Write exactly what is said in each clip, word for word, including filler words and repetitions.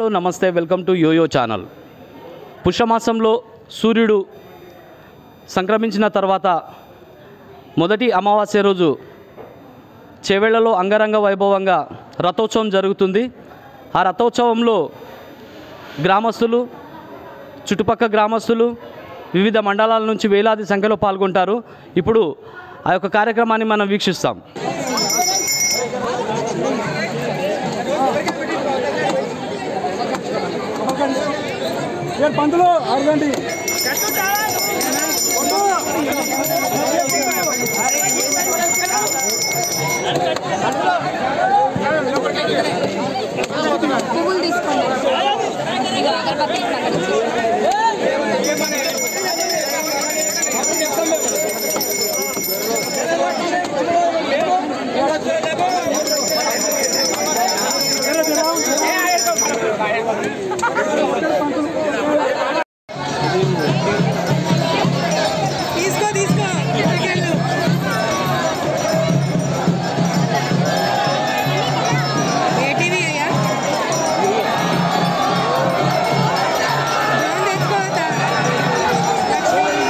నమస్తే, welcome to Yoyo channel. పుష్యమాసంలో సూర్యుడు సంక్రమించిన తర్వాత మొదటి అమావాస్య రోజు చేవెళ్లలో అంగరంగ వైభవంగా రథోత్సవం జరుగుతుంది. ఆ రథోత్సవంలో గ్రామస్తులు, చుట్టుపక్కల గ్రామస్తులు, వివిధ మండలాల నుంచి వేలాది సంఖ్యలో పాల్గొంటారు. ఇప్పుడు ఆ యొక్క కార్యక్రమాన్ని మనం వీక్షిస్తాం. పంతులు అడగండి. పువ్వులు తీసుకోండి. తీసుకో తీసుకో ఏటీవీ అయ్యా తెచ్చుకోవద్దా లక్ష్మీ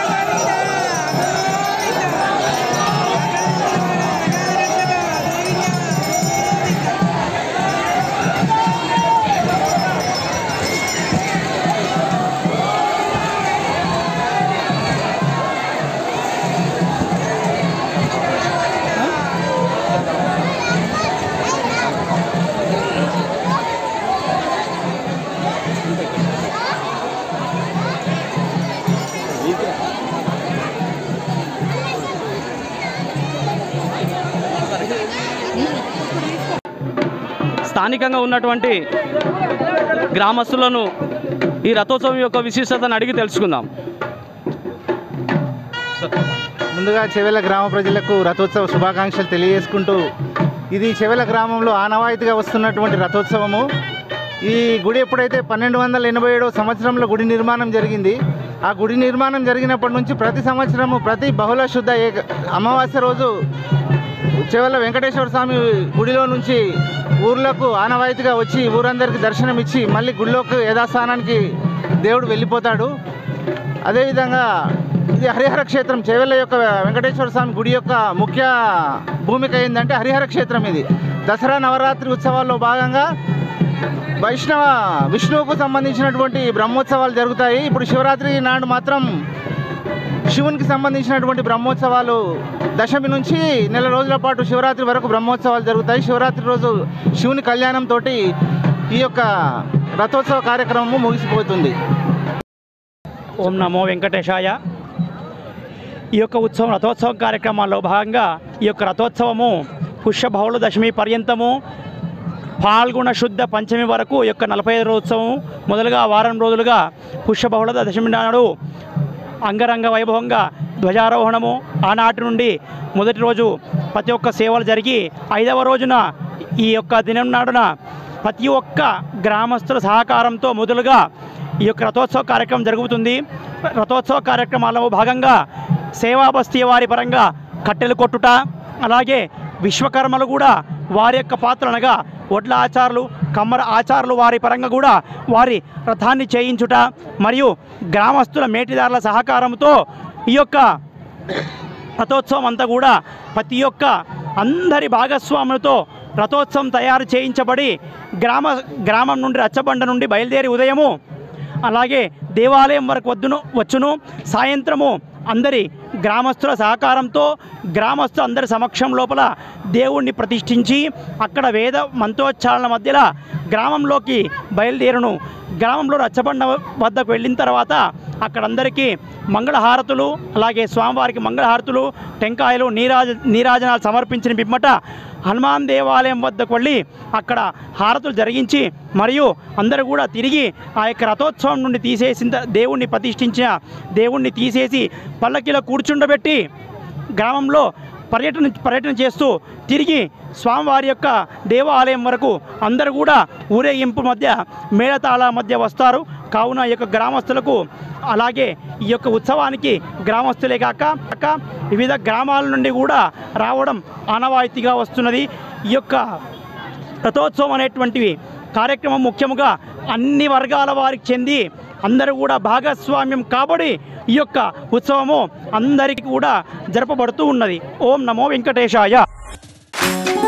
స్థానికంగా ఉన్నటువంటి గ్రామస్తులను ఈ రథోత్సవం యొక్క విశిష్టతను అడిగి తెలుసుకుందాం. ముందుగా చెవెల గ్రామ ప్రజలకు రథోత్సవ శుభాకాంక్షలు తెలియజేసుకుంటూ, ఇది చెవెల గ్రామంలో ఆనవాయితీగా వస్తున్నటువంటి రథోత్సవము. ఈ గుడి ఎప్పుడైతే పన్నెండు వందల ఎనభై ఏడవ సంవత్సరంలో గుడి నిర్మాణం జరిగింది. ఆ గుడి నిర్మాణం జరిగినప్పటి నుంచి ప్రతి సంవత్సరము ప్రతి బహుళ శుద్ధ ఏక అమావాస్య రోజు చెవెల వెంకటేశ్వర స్వామి గుడిలో నుంచి ఊర్లకు ఆనవాయితీగా వచ్చి ఊరందరికీ దర్శనం ఇచ్చి మళ్ళీ గుడిలోకి యథాస్థానానికి దేవుడు వెళ్ళిపోతాడు. అదేవిధంగా ఇది హరిహర క్షేత్రం. చెవెల యొక్క వెంకటేశ్వర స్వామి గుడి యొక్క ముఖ్య భూమిక ఏంటంటే హరిహర క్షేత్రం. ఇది దసరా నవరాత్రి ఉత్సవాల్లో భాగంగా వైష్ణవ విష్ణువుకు సంబంధించినటువంటి బ్రహ్మోత్సవాలు జరుగుతాయి. ఇప్పుడు శివరాత్రి నాడు మాత్రం శివునికి సంబంధించినటువంటి బ్రహ్మోత్సవాలు దశమి నుంచి నెల రోజుల పాటు శివరాత్రి వరకు బ్రహ్మోత్సవాలు జరుగుతాయి. శివరాత్రి రోజు శివుని కళ్యాణంతో ఈ యొక్క రథోత్సవ కార్యక్రమము ముగిసిపోతుంది. ఓం నమో వెంకటేశాయ. ఈ యొక్క ఉత్సవం రథోత్సవ కార్యక్రమాల్లో భాగంగా ఈ యొక్క రథోత్సవము పుష్య బహుళ దశమి పర్యంతము పాల్గొన శుద్ధ పంచమి వరకు ఈ యొక్క నలభై ఐదు రోజుత్సవం మొదలుగా వారం రోజులుగా పుష్య బహుళ దశమి నాడు అంగరంగ వైభవంగా ధ్వజారోహణము, ఆనాటి నుండి మొదటి రోజు ప్రతి ఒక్క సేవలు జరిగి ఐదవ రోజున ఈ యొక్క దినం నాడున ప్రతి ఒక్క గ్రామస్తుల సహకారంతో మొదలుగా ఈ యొక్క రథోత్సవ కార్యక్రమం జరుగుతుంది. రథోత్సవ కార్యక్రమాల్లో భాగంగా సేవా బస్తీ వారి పరంగా కట్టెలు కొట్టుట, అలాగే విశ్వకర్మలు కూడా వారి యొక్క పాత్ర అనగా ఒడ్ల ఆచారులు, కమ్మర ఆచారులు వారి పరంగా కూడా వారి రథాన్ని చేయించుట, మరియు గ్రామస్తుల మేటిదారుల సహకారంతో ఈ యొక్క రథోత్సవం అంతా కూడా ప్రతి ఒక్క అందరి భాగస్వాములతో రథోత్సవం తయారు చేయించబడి గ్రామ గ్రామం నుండి రచ్చబండ నుండి బయలుదేరి ఉదయము అలాగే దేవాలయం వరకు వద్దును వచ్చును. సాయంత్రము అందరి గ్రామస్తుల సహకారంతో గ్రామస్తు అందరి సమక్షం లోపల దేవుణ్ణి ప్రతిష్ఠించి అక్కడ వేద మంత్రోచ్చారణ మధ్యలో గ్రామంలోకి బయలుదేరును. గ్రామంలో రచ్చబండ వద్దకు వెళ్ళిన తర్వాత అక్కడందరికీ మంగళహారతులు, అలాగే స్వామివారికి మంగళహారతులు, టెంకాయలు, నీరాజ నీరాజనాలు సమర్పించిన పిమ్మట హనుమాన్ దేవాలయం వద్దకు వెళ్ళి అక్కడ హారతులు జరిగించి మరియు అందరూ కూడా తిరిగి ఆ యొక్క రథోత్సవం నుండి తీసేసిన దేవుణ్ణి ప్రతిష్ఠించిన దేవుణ్ణి తీసేసి పల్లకిలో కూర్చుండబెట్టి గ్రామంలో పర్యటన పర్యటన చేస్తూ తిరిగి స్వామివారి యొక్క దేవాలయం వరకు అందరూ కూడా ఊరేగింపు మధ్య మేళతాళ మధ్య వస్తారు. కావున ఈ యొక్క గ్రామస్తులకు అలాగే ఈ యొక్క ఉత్సవానికి గ్రామస్తులే కాక వివిధ గ్రామాల నుండి కూడా రావడం ఆనవాయితీగా వస్తున్నది. ఈ యొక్క రథోత్సవం అనేటువంటివి కార్యక్రమం ముఖ్యంగా అన్ని వర్గాల వారికి చెంది అందరూ కూడా భాగస్వామ్యం కాబడి ఈ యొక్క ఉత్సవము అందరికీ కూడా జరపబడుతూ ఉన్నది. ఓం నమో వెంకటేశాయ.